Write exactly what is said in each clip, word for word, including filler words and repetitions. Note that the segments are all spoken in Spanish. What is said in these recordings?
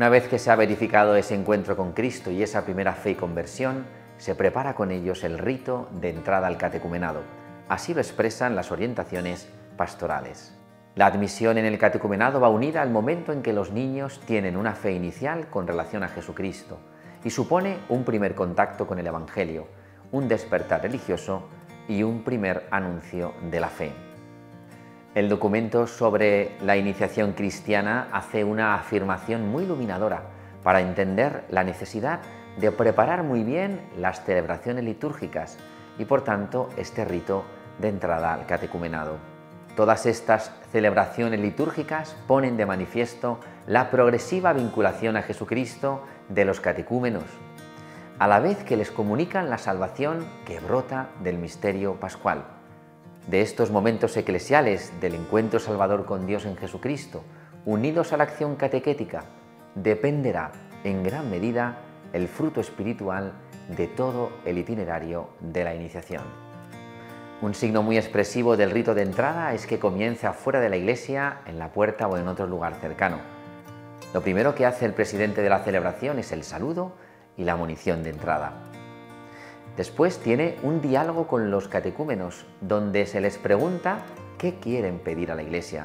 Una vez que se ha verificado ese encuentro con Cristo y esa primera fe y conversión, se prepara con ellos el rito de entrada al catecumenado. Así lo expresan las orientaciones pastorales. La admisión en el catecumenado va unida al momento en que los niños tienen una fe inicial con relación a Jesucristo y supone un primer contacto con el Evangelio, un despertar religioso y un primer anuncio de la fe. El documento sobre la iniciación cristiana hace una afirmación muy iluminadora para entender la necesidad de preparar muy bien las celebraciones litúrgicas y, por tanto, este rito de entrada al catecumenado. Todas estas celebraciones litúrgicas ponen de manifiesto la progresiva vinculación a Jesucristo de los catecúmenos, a la vez que les comunican la salvación que brota del misterio pascual. De estos momentos eclesiales del encuentro salvador con Dios en Jesucristo, unidos a la acción catequética, dependerá en gran medida el fruto espiritual de todo el itinerario de la iniciación. Un signo muy expresivo del rito de entrada es que comience afuera de la iglesia, en la puerta o en otro lugar cercano. Lo primero que hace el presidente de la celebración es el saludo y la monición de entrada. Después tiene un diálogo con los catecúmenos, donde se les pregunta qué quieren pedir a la iglesia.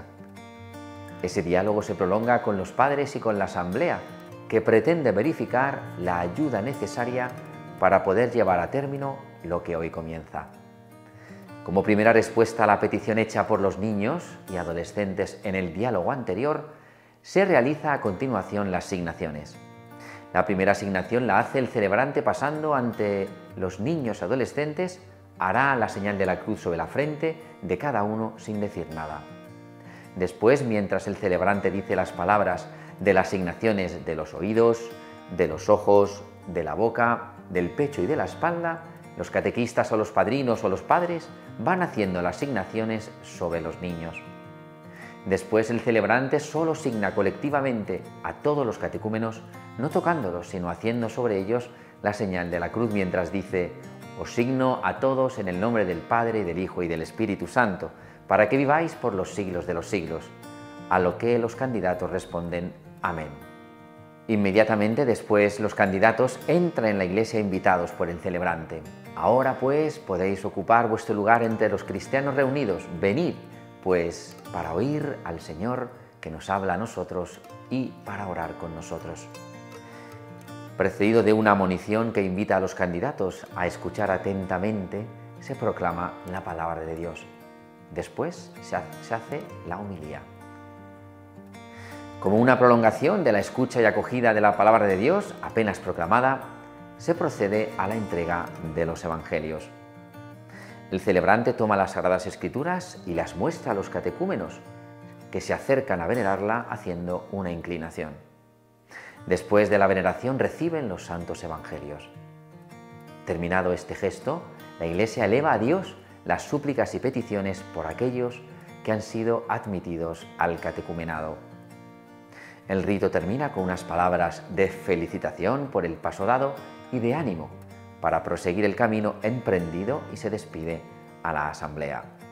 Ese diálogo se prolonga con los padres y con la asamblea, que pretende verificar la ayuda necesaria para poder llevar a término lo que hoy comienza. Como primera respuesta a la petición hecha por los niños y adolescentes en el diálogo anterior, se realiza a continuación las asignaciones. La primera asignación la hace el celebrante pasando ante los niños adolescentes, hará la señal de la cruz sobre la frente de cada uno sin decir nada. Después, mientras el celebrante dice las palabras de las asignaciones de los oídos, de los ojos, de la boca, del pecho y de la espalda, los catequistas o los padrinos o los padres van haciendo las asignaciones sobre los niños. Después el celebrante solo signa colectivamente a todos los catecúmenos, no tocándolos, sino haciendo sobre ellos la señal de la cruz mientras dice: «Os signo a todos en el nombre del Padre, y del Hijo y del Espíritu Santo, para que viváis por los siglos de los siglos», a lo que los candidatos responden: «Amén». Inmediatamente después los candidatos entran en la iglesia invitados por el celebrante. «Ahora pues podéis ocupar vuestro lugar entre los cristianos reunidos. Venid, pues, para oír al Señor que nos habla a nosotros y para orar con nosotros». Precedido de una monición que invita a los candidatos a escuchar atentamente, se proclama la palabra de Dios. Después se hace la homilía. Como una prolongación de la escucha y acogida de la palabra de Dios, apenas proclamada, se procede a la entrega de los evangelios. El celebrante toma las Sagradas Escrituras y las muestra a los catecúmenos, que se acercan a venerarla haciendo una inclinación. Después de la veneración reciben los santos evangelios. Terminado este gesto, la Iglesia eleva a Dios las súplicas y peticiones por aquellos que han sido admitidos al catecumenado. El rito termina con unas palabras de felicitación por el paso dado y de ánimo para proseguir el camino emprendido, y se despide a la asamblea.